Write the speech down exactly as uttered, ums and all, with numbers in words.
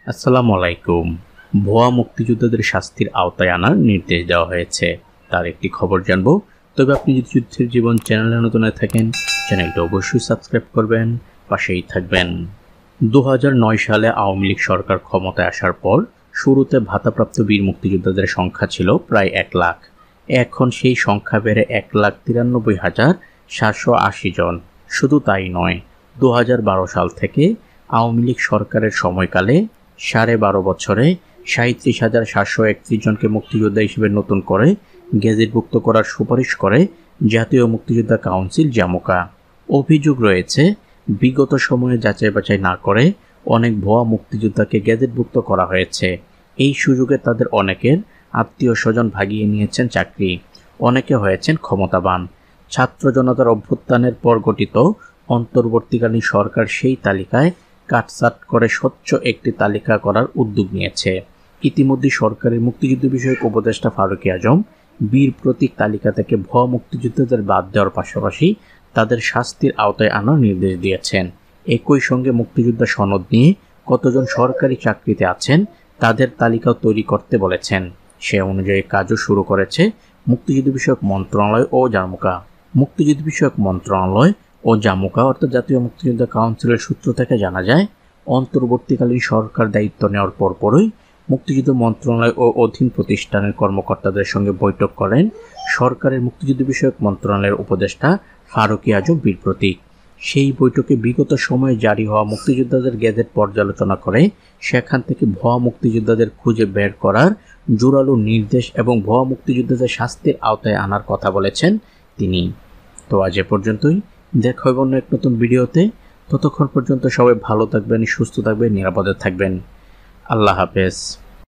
আসসালামু আলাইকুম। ভুয়া মুক্তিযোদ্ধাদের শাস্তির আওতায় আনার নির্দেশ দেওয়া হয়েছে, তার একটি খবর জানবো। তবে আপনি যদি যুদ্ধের জীবন চ্যানেলে নতুন হয়ে থাকেন, চ্যানেলটা অবশ্যই সাবস্ক্রাইব করবেন, পাশেই থাকবেন। দু হাজার নয় সালে আওয়ামী লীগ সরকার ক্ষমতায় আসার পর শুরুতে ভাতাপ্রাপ্ত বীর মুক্তিযোদ্ধাদের সংখ্যা ছিল প্রায় এক লাখ। এখন সেই সংখ্যা বেড়ে এক লাখ তিরানব্বই হাজার সাতশো আশি জন। শুধু তাই নয়, দু হাজার বারো সাল থেকে আওয়ামী লীগ সরকারের সময়কালে সাড়ে বারো বছরে সাঁত্রিশ হাজার সাতশো একত্রিশ জনকে মুক্তিযোদ্ধা হিসেবে নতুন করে গেজেটভুক্ত করার সুপারিশ করে জাতীয় মুক্তিযোদ্ধা কাউন্সিল জামুকা। অভিযোগ রয়েছে, বিগত সময়ে যাচাই বাছাই না করে অনেক ভুয়া মুক্তিযোদ্ধাকে গেজেটভুক্ত করা হয়েছে। এই সুযোগে তাদের অনেকের আত্মীয় স্বজন ভাগিয়ে নিয়েছেন চাকরি, অনেকে হয়েছেন ক্ষমতাবান। ছাত্র জনতার অভ্যুত্থানের পর গঠিত অন্তর্বর্তীকালীন সরকার সেই তালিকায় কাটছাঁট করে স্বচ্ছ একটি তালিকা করার উদ্যোগ নিয়েছে। ইতিমধ্যে সরকারের মুক্তিযুদ্ধ বিষয়ক উপদেষ্টা ফারুকী আজম বীর প্রতীক তালিকা থেকে ভুয়া মুক্তিযোদ্ধাদের বাদ দেওয়ার পাশাপাশি তাদের শাস্তির আওতায় আনার নির্দেশ দিয়েছেন। একই সঙ্গে মুক্তিযোদ্ধা সনদ নিয়ে কতজন সরকারি চাকরিতে আছেন তাদের তালিকাও তৈরি করতে বলেছেন। সে অনুযায়ী কাজও শুরু করেছে মুক্তিযুদ্ধ বিষয়ক মন্ত্রণালয় ও জামুকা। মুক্তিযুদ্ধ বিষয়ক মন্ত্রণালয় ও জামুকা অর্থাৎ জাতীয় মুক্তিযোদ্ধা কাউন্সিলের সূত্র থেকে জানা যায়, অন্তর্বর্তীকালীন সরকার দায়িত্ব নেওয়ার পরপরই মুক্তিযুদ্ধ মন্ত্রণালয় ও অধীন প্রতিষ্ঠানের কর্মকর্তাদের সঙ্গে বৈঠক করেন সরকারের মুক্তিযুদ্ধ বিষয়ক মন্ত্রণালয়ের উপদেষ্টা ফারুকী আজম বীর প্রতীক। সেই বৈঠকে বিগত সময়ে জারি হওয়া মুক্তিযোদ্ধাদের গেজেট পর্যালোচনা করে সেখান থেকে ভুয়া মুক্তিযোদ্ধাদের খুঁজে বের করার জোরালো নির্দেশ এবং ভুয়া মুক্তিযোদ্ধাদের শাস্তির আওতায় আনার কথা বলেছেন তিনি। তো আজ এ পর্যন্তই, দেখা হবে অন্য এক নতুন ভিডিওতে। ততক্ষণ পর্যন্ত সবাই ভালো থাকবেন, সুস্থ থাকবেন, নিরাপদে থাকবেন। আল্লাহ হাফেজ।